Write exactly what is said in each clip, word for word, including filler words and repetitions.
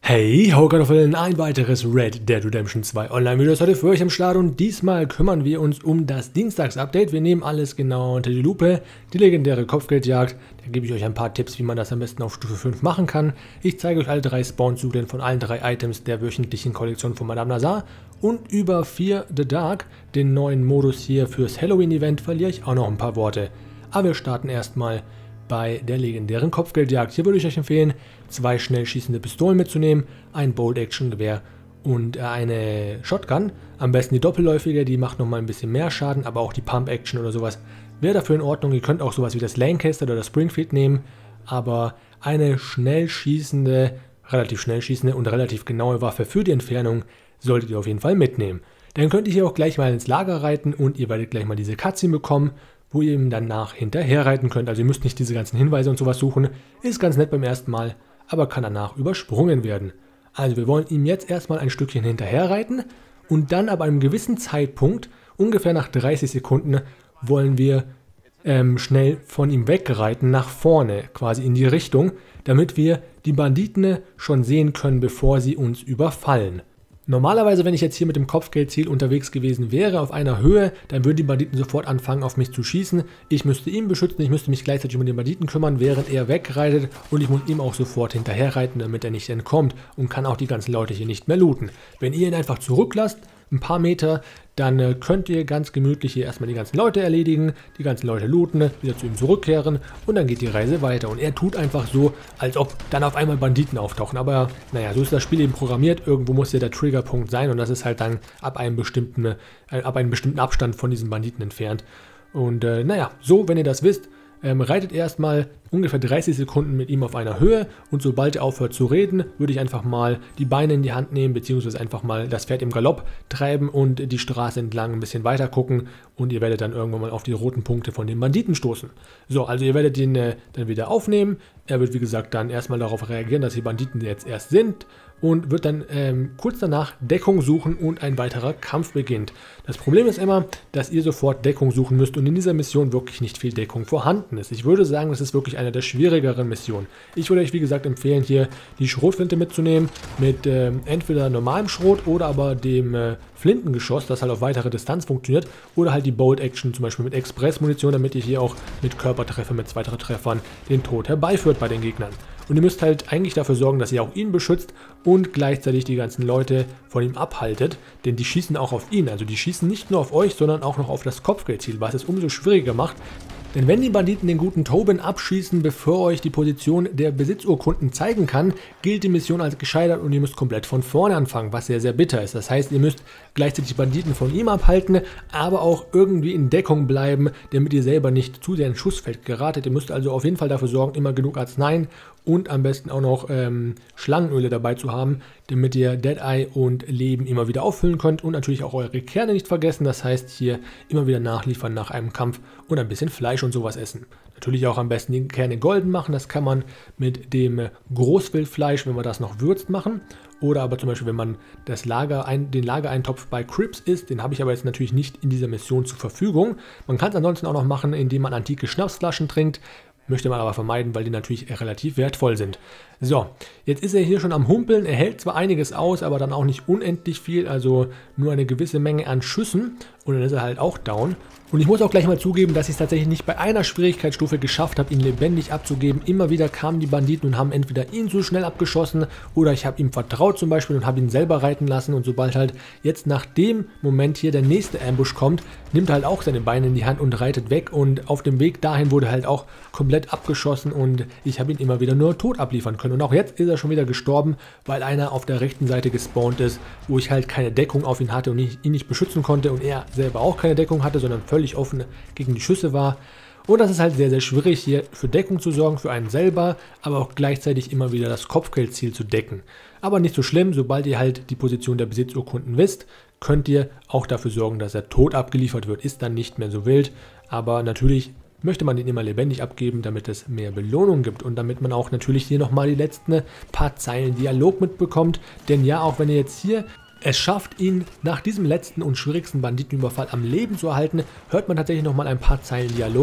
Hey, Haukartoffeln, ein weiteres Red Dead Redemption zwei Online-Video ist heute für euch am Start und diesmal kümmern wir uns um das Dienstags-Update. Wir nehmen alles genau unter die Lupe, die legendäre Kopfgeldjagd, da gebe ich euch ein paar Tipps, wie man das am besten auf Stufe fünf machen kann. Ich zeige euch alle drei Spawn-Zyklen von allen drei Items der wöchentlichen Kollektion von Madame Nazar und über Fear the Dark, den neuen Modus hier fürs Halloween-Event, verliere ich auch noch ein paar Worte. Aber wir starten erstmal bei der legendären Kopfgeldjagd. Hier würde ich euch empfehlen, zwei schnell schießende Pistolen mitzunehmen, ein Bolt-Action-Gewehr und eine Shotgun. Am besten die doppelläufige, die macht nochmal ein bisschen mehr Schaden, aber auch die Pump-Action oder sowas wäre dafür in Ordnung. Ihr könnt auch sowas wie das Lancaster oder das Springfield nehmen, aber eine schnell schießende, relativ schnell schießende und relativ genaue Waffe für die Entfernung solltet ihr auf jeden Fall mitnehmen. Dann könnt ihr hier auch gleich mal ins Lager reiten und ihr werdet gleich mal diese Cutscene bekommen, wo ihr ihm danach hinterher reiten könnt. Also ihr müsst nicht diese ganzen Hinweise und sowas suchen. Ist ganz nett beim ersten Mal, aber kann danach übersprungen werden. Also wir wollen ihm jetzt erstmal ein Stückchen hinterher reiten und dann ab einem gewissen Zeitpunkt, ungefähr nach dreißig Sekunden, wollen wir ähm, schnell von ihm wegreiten nach vorne, quasi in die Richtung, damit wir die Banditen schon sehen können, bevor sie uns überfallen. Normalerweise, wenn ich jetzt hier mit dem Kopfgeldziel unterwegs gewesen wäre auf einer Höhe, dann würden die Banditen sofort anfangen auf mich zu schießen. Ich müsste ihn beschützen, ich müsste mich gleichzeitig um den Banditen kümmern, während er wegreitet und ich muss ihm auch sofort hinterher reiten, damit er nicht entkommt und kann auch die ganzen Leute hier nicht mehr looten. Wenn ihr ihn einfach zurücklasst, ein paar Meter, dann äh, könnt ihr ganz gemütlich hier erstmal die ganzen Leute erledigen, die ganzen Leute looten, wieder zu ihm zurückkehren und dann geht die Reise weiter. Und er tut einfach so, als ob dann auf einmal Banditen auftauchen. Aber naja, so ist das Spiel eben programmiert, irgendwo muss ja der Triggerpunkt sein und das ist halt dann ab einem bestimmten, äh, ab einem bestimmten Abstand von diesen Banditen entfernt. Und äh, naja, so, wenn ihr das wisst, Ähm, reitet erstmal ungefähr dreißig Sekunden mit ihm auf einer Höhe und sobald er aufhört zu reden, würde ich einfach mal die Beine in die Hand nehmen, beziehungsweise einfach mal das Pferd im Galopp treiben und die Straße entlang ein bisschen weiter gucken und ihr werdet dann irgendwann mal auf die roten Punkte von den Banditen stoßen. So, also ihr werdet ihn äh, dann wieder aufnehmen, er wird wie gesagt dann erstmal darauf reagieren, dass die Banditen jetzt erst sind und wird dann ähm, kurz danach Deckung suchen und ein weiterer Kampf beginnt. Das Problem ist immer, dass ihr sofort Deckung suchen müsst und in dieser Mission wirklich nicht viel Deckung vorhanden ist. Ich würde sagen, das ist wirklich eine der schwierigeren Missionen. Ich würde euch wie gesagt empfehlen, hier die Schrotflinte mitzunehmen, mit ähm, entweder normalem Schrot oder aber dem äh, Flintengeschoss, das halt auf weitere Distanz funktioniert, oder halt die Bolt-Action zum Beispiel mit Express-Munition, damit ihr hier auch mit Körpertreffer, mit zwei, drei Treffern den Tod herbeiführt bei den Gegnern. Und ihr müsst halt eigentlich dafür sorgen, dass ihr auch ihn beschützt und gleichzeitig die ganzen Leute von ihm abhaltet, denn die schießen auch auf ihn. Also die schießen nicht nur auf euch, sondern auch noch auf das Kopfgeldziel, was es umso schwieriger macht. Denn wenn die Banditen den guten Tobin abschießen, bevor euch die Position der Besitzurkunden zeigen kann, gilt die Mission als gescheitert und ihr müsst komplett von vorne anfangen, was sehr, sehr bitter ist. Das heißt, ihr müsst gleichzeitig die Banditen von ihm abhalten, aber auch irgendwie in Deckung bleiben, damit ihr selber nicht zu sehr ins Schussfeld geratet. Ihr müsst also auf jeden Fall dafür sorgen, immer genug Arzneien und am besten auch noch ähm, Schlangenöle dabei zu haben, damit ihr Deadeye und Leben immer wieder auffüllen könnt und natürlich auch eure Kerne nicht vergessen. Das heißt, hier immer wieder nachliefern nach einem Kampf und ein bisschen Fleisch und sowas essen. Natürlich auch am besten die Kerne golden machen, das kann man mit dem Großwildfleisch, wenn man das noch würzt, machen. Oder aber zum Beispiel, wenn man das Lager ein, den Lagereintopf bei Crips isst, den habe ich aber jetzt natürlich nicht in dieser Mission zur Verfügung. Man kann es ansonsten auch noch machen, indem man antike Schnapsflaschen trinkt. Möchte man aber vermeiden, weil die natürlich relativ wertvoll sind. So, jetzt ist er hier schon am Humpeln. Er hält zwar einiges aus, aber dann auch nicht unendlich viel, also nur eine gewisse Menge an Schüssen. Und dann ist er halt auch down. Und ich muss auch gleich mal zugeben, dass ich es tatsächlich nicht bei einer Schwierigkeitsstufe geschafft habe, ihn lebendig abzugeben. Immer wieder kamen die Banditen und haben entweder ihn zu schnell abgeschossen oder ich habe ihm vertraut zum Beispiel und habe ihn selber reiten lassen. Und sobald halt jetzt nach dem Moment hier der nächste Ambush kommt, nimmt er halt auch seine Beine in die Hand und reitet weg. Und auf dem Weg dahin wurde halt auch komplett abgeschossen und ich habe ihn immer wieder nur tot abliefern können. Und auch jetzt ist er schon wieder gestorben, weil einer auf der rechten Seite gespawnt ist, wo ich halt keine Deckung auf ihn hatte und ihn nicht beschützen konnte und er selber auch keine Deckung hatte, sondern völlig offen gegen die Schüsse war. Und das ist halt sehr, sehr schwierig, hier für Deckung zu sorgen, für einen selber, aber auch gleichzeitig immer wieder das Kopfgeldziel zu decken. Aber nicht so schlimm, sobald ihr halt die Position der Besitzurkunden wisst, könnt ihr auch dafür sorgen, dass er tot abgeliefert wird. Ist dann nicht mehr so wild, aber natürlich möchte man den immer lebendig abgeben, damit es mehr Belohnung gibt und damit man auch natürlich hier nochmal die letzten paar Zeilen Dialog mitbekommt. Denn ja, auch wenn ihr jetzt hier es schafft, ihn nach diesem letzten und schwierigsten Banditenüberfall am Leben zu erhalten, hört man tatsächlich nochmal ein paar Zeilen Dialog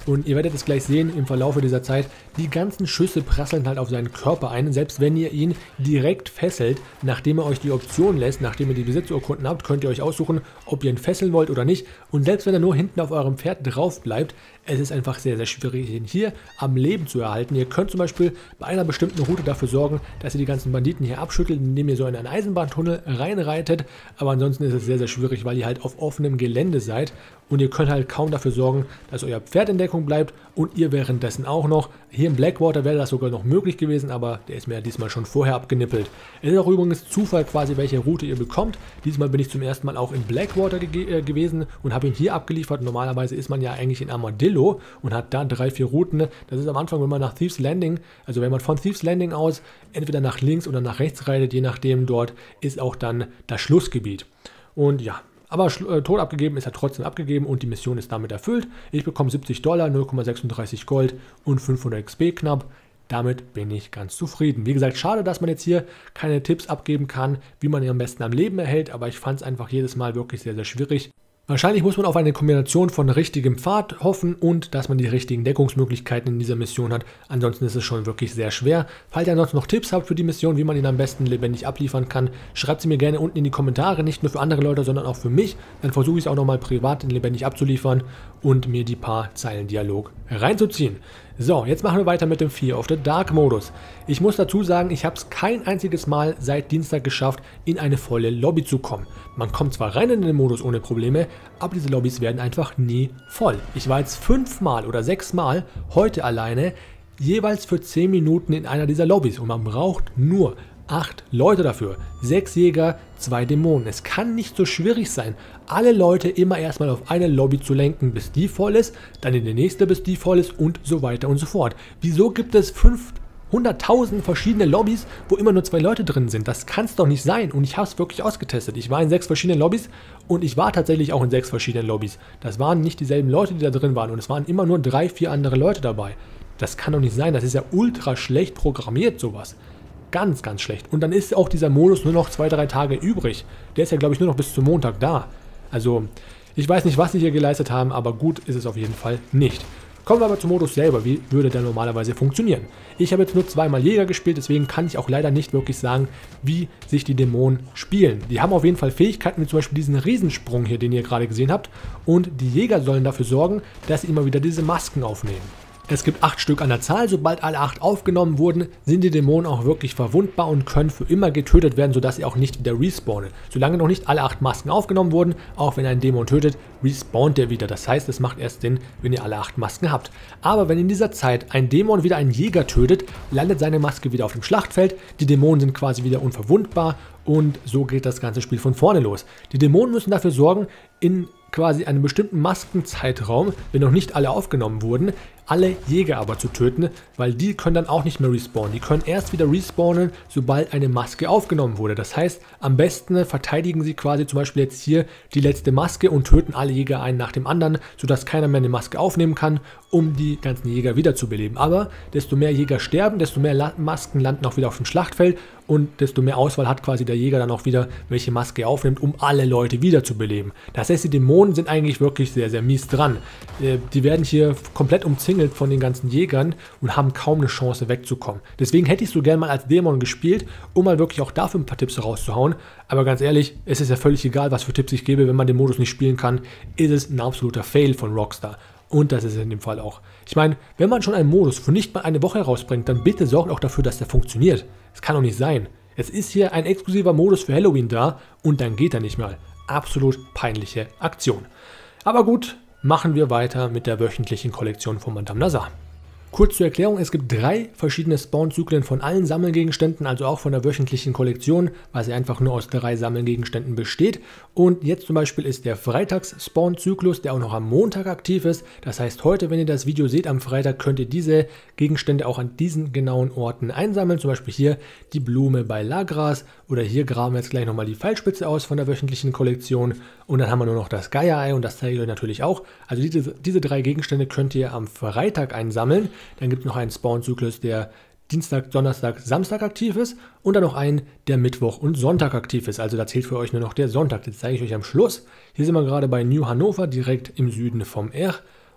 Und ihr werdet es gleich sehen im Verlauf dieser Zeit, die ganzen Schüsse prasseln halt auf seinen Körper ein. Selbst wenn ihr ihn direkt fesselt, nachdem er euch die Option lässt, nachdem ihr die Besitzurkunden habt, könnt ihr euch aussuchen, ob ihr ihn fesseln wollt oder nicht. Und selbst wenn er nur hinten auf eurem Pferd drauf bleibt, es ist einfach sehr, sehr schwierig, ihn hier am Leben zu erhalten. Ihr könnt zum Beispiel bei einer bestimmten Route dafür sorgen, dass ihr die ganzen Banditen hier abschüttelt, indem ihr so in einen Eisenbahntunnel reinreitet. Aber ansonsten ist es sehr, sehr schwierig, weil ihr halt auf offenem Gelände seid. Und ihr könnt halt kaum dafür sorgen, dass euer Pferd in Deckung bleibt und ihr währenddessen auch noch. Hier im Blackwater wäre das sogar noch möglich gewesen, aber der ist mir ja diesmal schon vorher abgenippelt. Es ist auch übrigens Zufall quasi, welche Route ihr bekommt. Diesmal bin ich zum ersten Mal auch in Blackwater ge äh, gewesen und habe ihn hier abgeliefert. Normalerweise ist man ja eigentlich in Armadillo und hat da drei, vier Routen. Das ist am Anfang, wenn man nach Thieves Landing, also wenn man von Thieves Landing aus entweder nach links oder nach rechts reitet, je nachdem, dort ist auch dann das Schlussgebiet. Und ja, aber äh, Tod abgegeben ist er trotzdem abgegeben und die Mission ist damit erfüllt. Ich bekomme siebzig Dollar, null Komma sechsunddreißig Gold und fünfhundert X P knapp. Damit bin ich ganz zufrieden. Wie gesagt, schade, dass man jetzt hier keine Tipps abgeben kann, wie man ihn am besten am Leben erhält, aber ich fand es einfach jedes Mal wirklich sehr, sehr schwierig. Wahrscheinlich muss man auf eine Kombination von richtigem Pfad hoffen und dass man die richtigen Deckungsmöglichkeiten in dieser Mission hat. Ansonsten ist es schon wirklich sehr schwer. Falls ihr ansonsten noch Tipps habt für die Mission, wie man ihn am besten lebendig abliefern kann, schreibt sie mir gerne unten in die Kommentare. Nicht nur für andere Leute, sondern auch für mich. Dann versuche ich es auch nochmal privat lebendig abzuliefern und mir die paar Zeilen Dialog reinzuziehen. So, jetzt machen wir weiter mit dem Fear of the Dark Modus. Ich muss dazu sagen, ich habe es kein einziges Mal seit Dienstag geschafft, in eine volle Lobby zu kommen. Man kommt zwar rein in den Modus ohne Probleme, aber diese Lobbys werden einfach nie voll. Ich war jetzt fünfmal oder sechsmal heute alleine, jeweils für zehn Minuten in einer dieser Lobbys und man braucht nur acht Leute dafür. Sechs Jäger, zwei Dämonen. Es kann nicht so schwierig sein, alle Leute immer erstmal auf eine Lobby zu lenken, bis die voll ist, dann in die nächste, bis die voll ist und so weiter und so fort. Wieso gibt es fünfhunderttausend verschiedene Lobbys, wo immer nur zwei Leute drin sind? Das kann es doch nicht sein und ich habe es wirklich ausgetestet. Ich war in sechs verschiedenen Lobbys und ich war tatsächlich auch in sechs verschiedenen Lobbys. Das waren nicht dieselben Leute, die da drin waren und es waren immer nur drei, vier andere Leute dabei. Das kann doch nicht sein, das ist ja ultra schlecht programmiert, sowas. Ganz, ganz schlecht. Und dann ist auch dieser Modus nur noch zwei, drei Tage übrig. Der ist ja, glaube ich, nur noch bis zum Montag da. Also, ich weiß nicht, was sie hier geleistet haben, aber gut ist es auf jeden Fall nicht. Kommen wir aber zum Modus selber. Wie würde der normalerweise funktionieren? Ich habe jetzt nur zweimal Jäger gespielt, deswegen kann ich auch leider nicht wirklich sagen, wie sich die Dämonen spielen. Die haben auf jeden Fall Fähigkeiten, wie zum Beispiel diesen Riesensprung hier, den ihr gerade gesehen habt. Und die Jäger sollen dafür sorgen, dass sie immer wieder diese Masken aufnehmen. Es gibt acht Stück an der Zahl. Sobald alle acht aufgenommen wurden, sind die Dämonen auch wirklich verwundbar und können für immer getötet werden, sodass sie auch nicht wieder respawnen. Solange noch nicht alle acht Masken aufgenommen wurden, auch wenn ein Dämon tötet, respawnt er wieder. Das heißt, es macht erst Sinn, wenn ihr alle acht Masken habt. Aber wenn in dieser Zeit ein Dämon wieder einen Jäger tötet, landet seine Maske wieder auf dem Schlachtfeld. Die Dämonen sind quasi wieder unverwundbar und so geht das ganze Spiel von vorne los. Die Dämonen müssen dafür sorgen, in quasi einem bestimmten Maskenzeitraum, wenn noch nicht alle aufgenommen wurden, alle Jäger aber zu töten, weil die können dann auch nicht mehr respawnen. Die können erst wieder respawnen, sobald eine Maske aufgenommen wurde. Das heißt, am besten verteidigen sie quasi zum Beispiel jetzt hier die letzte Maske und töten alle Jäger einen nach dem anderen, sodass keiner mehr eine Maske aufnehmen kann, um die ganzen Jäger wiederzubeleben. Aber desto mehr Jäger sterben, desto mehr Masken landen auch wieder auf dem Schlachtfeld und desto mehr Auswahl hat quasi der Jäger dann auch wieder, welche Maske er aufnimmt, um alle Leute wiederzubeleben. Das heißt, die Dämonen sind eigentlich wirklich sehr, sehr mies dran. Äh, die werden hier komplett umzingelt von den ganzen Jägern und haben kaum eine Chance wegzukommen. Deswegen hätte ich so gerne mal als Dämon gespielt, um mal wirklich auch dafür ein paar Tipps rauszuhauen. Aber ganz ehrlich, es ist ja völlig egal, was für Tipps ich gebe, wenn man den Modus nicht spielen kann, ist es ein absoluter Fail von Rockstar. Und das ist in dem Fall auch. Ich meine, wenn man schon einen Modus für nicht mal eine Woche herausbringt, dann bitte sorgt auch dafür, dass der funktioniert. Das kann doch nicht sein. Es ist hier ein exklusiver Modus für Halloween da und dann geht er nicht mal. Absolut peinliche Aktion. Aber gut, machen wir weiter mit der wöchentlichen Kollektion von Madame Nazar. Kurz zur Erklärung, es gibt drei verschiedene Spawn-Zyklen von allen Sammelgegenständen, also auch von der wöchentlichen Kollektion, weil sie einfach nur aus drei Sammelgegenständen besteht. Und jetzt zum Beispiel ist der Freitags-Spawn-Zyklus, der auch noch am Montag aktiv ist. Das heißt, heute, wenn ihr das Video seht, am Freitag könnt ihr diese Gegenstände auch an diesen genauen Orten einsammeln. Zum Beispiel hier die Blume bei Lagras oder hier graben wir jetzt gleich nochmal die Pfeilspitze aus von der wöchentlichen Kollektion. Und dann haben wir nur noch das Geierei und das zeige ich euch natürlich auch. Also diese, diese drei Gegenstände könnt ihr am Freitag einsammeln. Dann gibt es noch einen Spawn-Zyklus, der Dienstag, Donnerstag, Samstag aktiv ist und dann noch einen, der Mittwoch und Sonntag aktiv ist. Also da zählt für euch nur noch der Sonntag. Das zeige ich euch am Schluss. Hier sind wir gerade bei New Hannover, direkt im Süden vom R.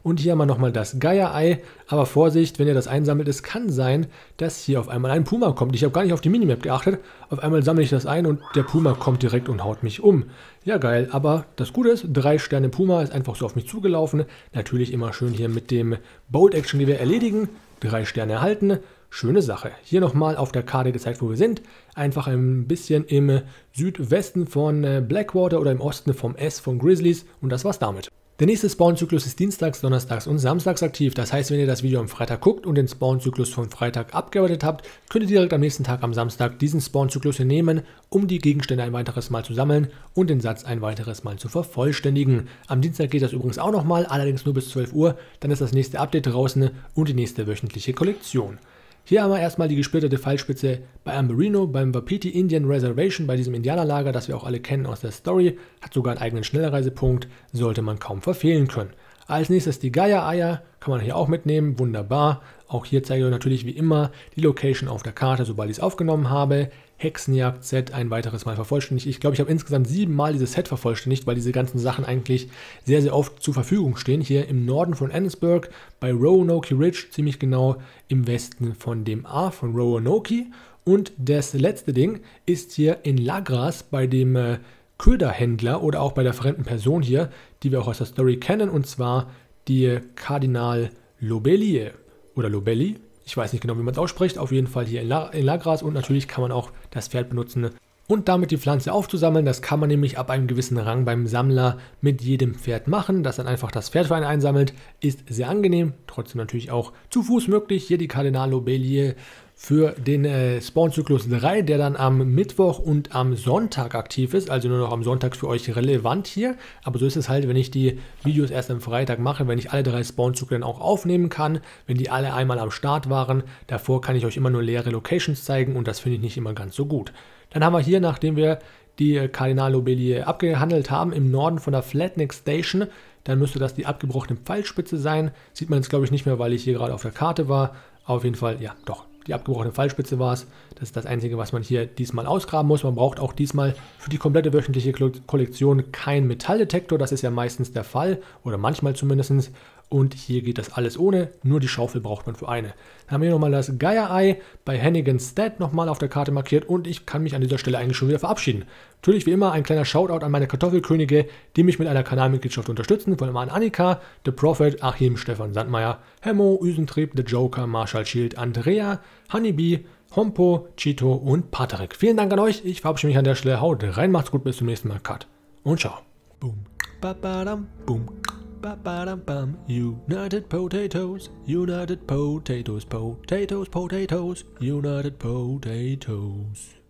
Und hier haben wir nochmal das Geier-Ei. Aber Vorsicht, wenn ihr das einsammelt, es kann sein, dass hier auf einmal ein Puma kommt. Ich habe gar nicht auf die Minimap geachtet. Auf einmal sammle ich das ein und der Puma kommt direkt und haut mich um. Ja, geil. Aber das Gute ist, drei Sterne Puma ist einfach so auf mich zugelaufen. Natürlich immer schön hier mit dem Bolt-Action-Gewehr erledigen. Drei Sterne erhalten. Schöne Sache. Hier nochmal auf der Karte gezeigt, wo wir sind. Einfach ein bisschen im Südwesten von Blackwater oder im Osten vom S von Grizzlies. Und das war's damit. Der nächste Spawn-Zyklus ist dienstags, donnerstags und samstags aktiv. Das heißt, wenn ihr das Video am Freitag guckt und den Spawn-Zyklus von Freitag abgearbeitet habt, könnt ihr direkt am nächsten Tag am Samstag diesen Spawn-Zyklus hier nehmen, um die Gegenstände ein weiteres Mal zu sammeln und den Satz ein weiteres Mal zu vervollständigen. Am Dienstag geht das übrigens auch nochmal, allerdings nur bis zwölf Uhr. Dann ist das nächste Update draußen und die nächste wöchentliche Kollektion. Hier haben wir erstmal die gesplitterte Pfeilspitze bei Amberino, beim Wapiti Indian Reservation, bei diesem Indianerlager, das wir auch alle kennen aus der Story. Hat sogar einen eigenen Schnellreisepunkt, sollte man kaum verfehlen können. Als nächstes die Geier-Eier, kann man hier auch mitnehmen, wunderbar. Auch hier zeige ich euch natürlich wie immer die Location auf der Karte, sobald ich es aufgenommen habe. Hexenjagd-Set ein weiteres Mal vervollständigt. Ich glaube, ich habe insgesamt sieben Mal dieses Set vervollständigt, weil diese ganzen Sachen eigentlich sehr, sehr oft zur Verfügung stehen. Hier im Norden von Annesburg, bei Roanoke Ridge, ziemlich genau im Westen von dem A von Roanoke. Und das letzte Ding ist hier in Lagras bei dem äh, Köderhändler oder auch bei der fremden Person hier, die wir auch aus der Story kennen, und zwar die Kardinal Lobellie oder Lobelli. Ich weiß nicht genau, wie man es ausspricht, auf jeden Fall hier in, La in Lagras, und natürlich kann man auch das Pferd benutzen und damit die Pflanze aufzusammeln. Das kann man nämlich ab einem gewissen Rang beim Sammler mit jedem Pferd machen, das dann einfach das Pferd für einen einsammelt. Ist sehr angenehm, trotzdem natürlich auch zu Fuß möglich. Hier die Kardinal Lobellie für den äh, Spawn-Zyklus drei, der dann am Mittwoch und am Sonntag aktiv ist, also nur noch am Sonntag für euch relevant hier. Aber so ist es halt, wenn ich die Videos erst am Freitag mache, wenn ich alle drei Spawn-Zyklen auch aufnehmen kann, wenn die alle einmal am Start waren. Davor kann ich euch immer nur leere Locations zeigen und das finde ich nicht immer ganz so gut. Dann haben wir hier, nachdem wir die Kardinal Lobellie abgehandelt haben, im Norden von der Flatneck Station, dann müsste das die abgebrochene Pfeilspitze sein. Sieht man jetzt glaube ich nicht mehr, weil ich hier gerade auf der Karte war. Auf jeden Fall, ja doch. Die abgebrochene Pfeilspitze war es. Das ist das Einzige, was man hier diesmal ausgraben muss. Man braucht auch diesmal für die komplette wöchentliche Kollektion keinen Metalldetektor. Das ist ja meistens der Fall oder manchmal zumindest. Und hier geht das alles ohne. Nur die Schaufel braucht man für eine. Dann haben wir hier nochmal das Geier-Ei bei Hannigan's Stead nochmal auf der Karte markiert. Und ich kann mich an dieser Stelle eigentlich schon wieder verabschieden. Natürlich wie immer ein kleiner Shoutout an meine Kartoffelkönige, die mich mit einer Kanalmitgliedschaft unterstützen. Vor allem an Annika, The Prophet, Achim, Stefan Sandmeier, Hemmo, Üsentrieb, The Joker, Marshall Shield, Andrea, Honeybee, Hompo, Chito und Patrick. Vielen Dank an euch. Ich verabschiede mich an der Stelle. Haut rein, macht's gut, bis zum nächsten Mal. Cut und ciao. Boom. Ba-ba-dam, boom. Ba-ba-dam-bam. United Potatoes, United Potatoes, Potatoes, Potatoes, United Potatoes.